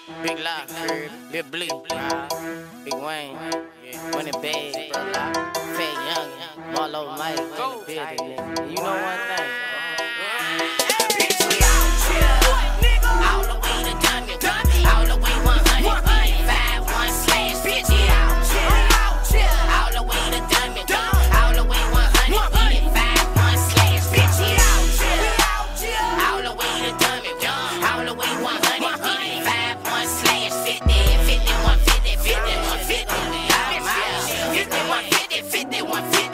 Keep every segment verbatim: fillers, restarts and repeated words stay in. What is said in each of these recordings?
Big Lock, Lil Bleak, Big Wayne, Winning Bag, Fat Young, Marlo Mike, in the building, nigga. You know one thing. Bitch, we out here. All the way to Dummy, all the way one hundred, five one slash, bitch, we out here. All the way to Dummy, all the way one hundred, five one slash, bitch, we out here. All the way to Dummy, all the way one hundred, five one slash, fifty, fifty, one fifty, fifty, one fifty, we out here. fifty, one fifty, fifty, one fifty.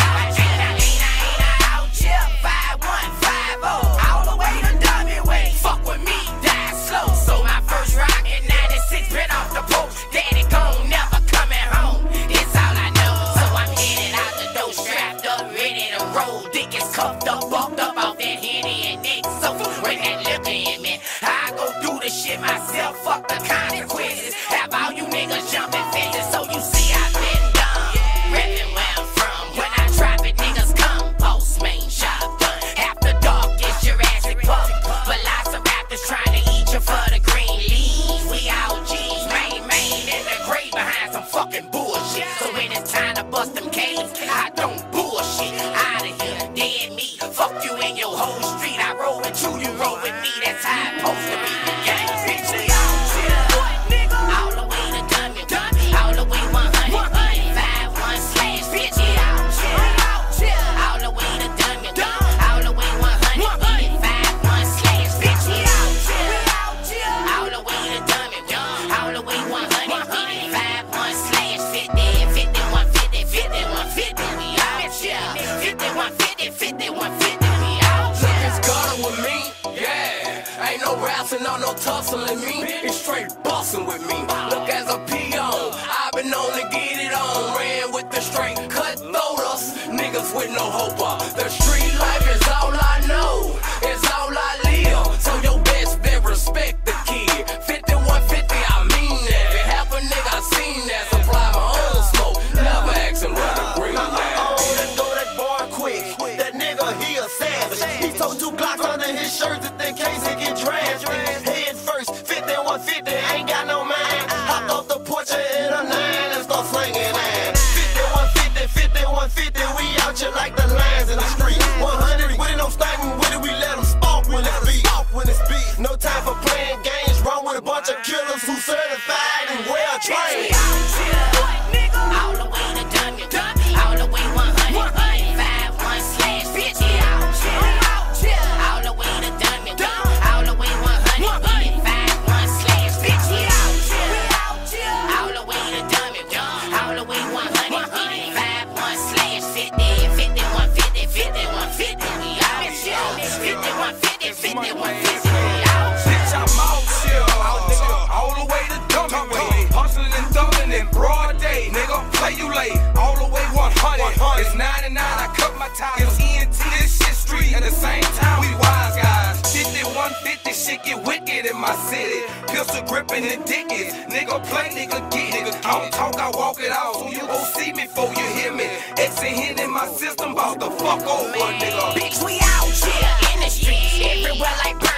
Cuffed up, walked up off that Henny and Nick. So when that liquor in me, I go do the shit myself. Fuck the consequences. Have all you niggas jumping fences. So you see I've been dumb. Reppin' where I'm from. When I drop it, niggas come. Post main shotgun. After dark, it's Jurassic Park. But lots of rappers trying to eat you for the green leaves. We all G's, main, main in the grave behind some fucking bullshit. So when it's time to bust them caves, I don't bullshit. Out of here. Dead meat, fuck you in your whole street. I roll with you, you roll with me. That's how it's supposed to be. The game, bitch, we out here. All the way to Dummy, all the way one hundred, five one slash, bitch, we out here. All the way to Dummy, all the way one hundred, five one slash, bitch, we out here. All the way to Dummy, all the way one hundred, five one slash, fifty, fifty, one fifty, fifty, one fifty, we out here. fifty, one fifty, fifty, one fifty, we out here. Look, it's gutter with me, yeah. Ain't no wrestling or no tussling me. It's straight bustin' with me. Look, as a peon, I've been known to get it on. Ran with the straight cutthroaters, niggas with no hope. The street life is all I know, it's all I live. So your best bet respect the kid. fifty, one fifty, I mean that. If half a nigga I seen that, supply my own smoke. Never ask him where to bring that. He a savage. He told two Glocks under his shirt just in case he get trashed. Head first, fifty, one fifty, ain't got no mind. Hopped off the porch in a nine and start slinging ass. fifty, one fifty, fifty, one fifty, we out here like the lines in the street. one hundred with it, no stunting with it, we let them spark when it's beat. No time for playing games, wrong with a bunch of killers who certified and well trained. All the way to Dummy, all the way one hundred, five one slash, bitch, we out here. All the way to Dummy, all the way one hundred, five one slash, bitch, we out here. All the way to Dummy, all the way one hundred, five one slash, fifty, fifty, one fifty, fifty, one fifty, we out here. fifty, one fifty, fifty, one fifty, we out here. Bitch, I'm out here, all the way to Dummy way. Hustling and thumbing in broad day, nigga, play you late. All the way one hundred, it's ninety-nine, I cut my tires. E N T, this shit street, at the same time, we wise guys. fifty, one fifty, shit get wicked in my city. Pistol gripping and dickies, nigga play, nigga get it. I don't talk, I walk it out, so you gon' see me before you hear me. X and hit in my system, bout the fuck over, nigga. Bitch, we out here in the streets, everywhere like